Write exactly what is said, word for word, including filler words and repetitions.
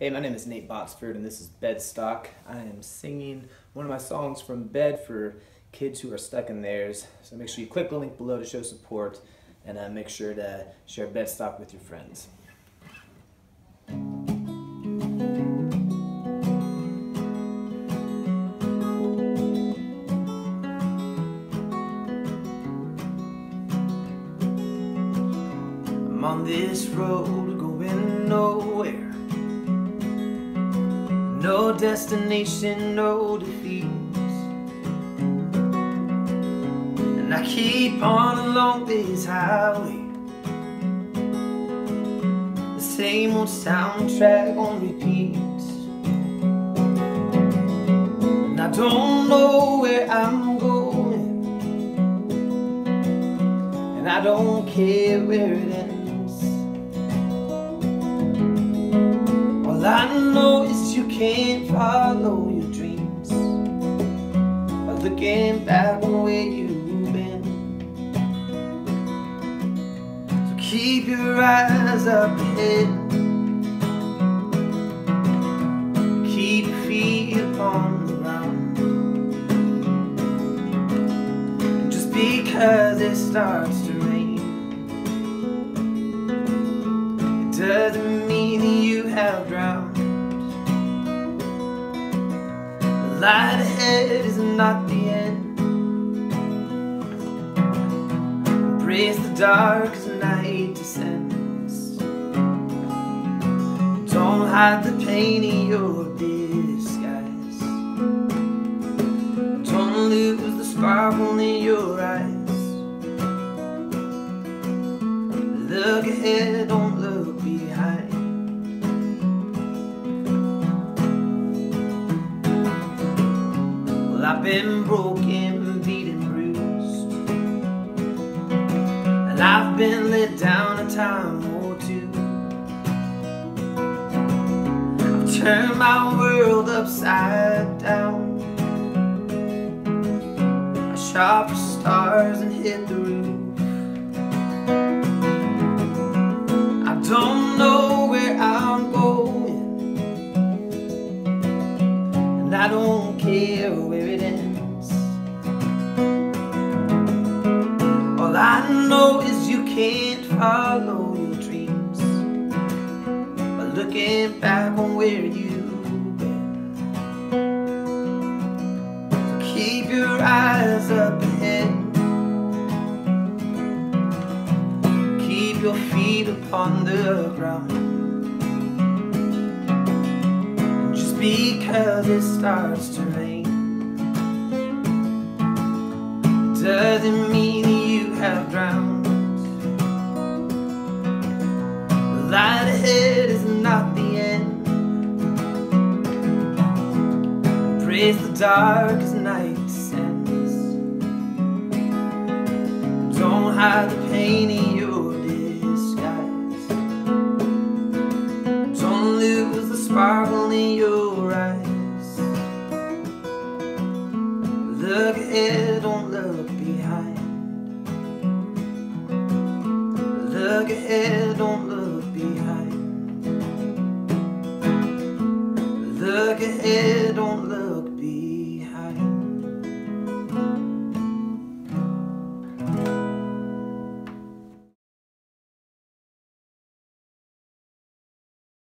Hey, my name is Nate Botsford and this is Bedstock. I am singing one of my songs from Bed for kids who are stuck in theirs. So make sure you click the link below to show support, and uh, make sure to share Bedstock with your friends. I'm on this road going nowhere. No destination, no defeats. And I keep on along this highway, the same old soundtrack on repeat. And I don't know where I'm going, and I don't care where it ends. All I know is you can't follow your dreams by looking back on where you've been. So keep your eyes up ahead, keep your feet upon the ground. And just because it starts to rain, it doesn't mean you have drowned. The light ahead is not the end. Embrace the dark as night descends. Don't hide the pain in your disguise. Don't lose the sparkle in your eyes. Look ahead, don't look behind. I've been broken, beaten, bruised, and I've been let down a time or two. I've turned my world upside down. I shot for stars and hit the roof. I don't know where I'm going, and I don't care where it ends. All I know is you can't follow your dreams by looking back on where you've been. So keep your eyes up ahead, keep your feet upon the ground. Because it starts to rain, it doesn't mean you have drowned. The light ahead is not the end. Embrace the dark as night descends. Don't hide the pain in your disguise. Don't lose the sparkle in your eyes. Look ahead, don't look behind. Look ahead, don't look behind. Look ahead, don't look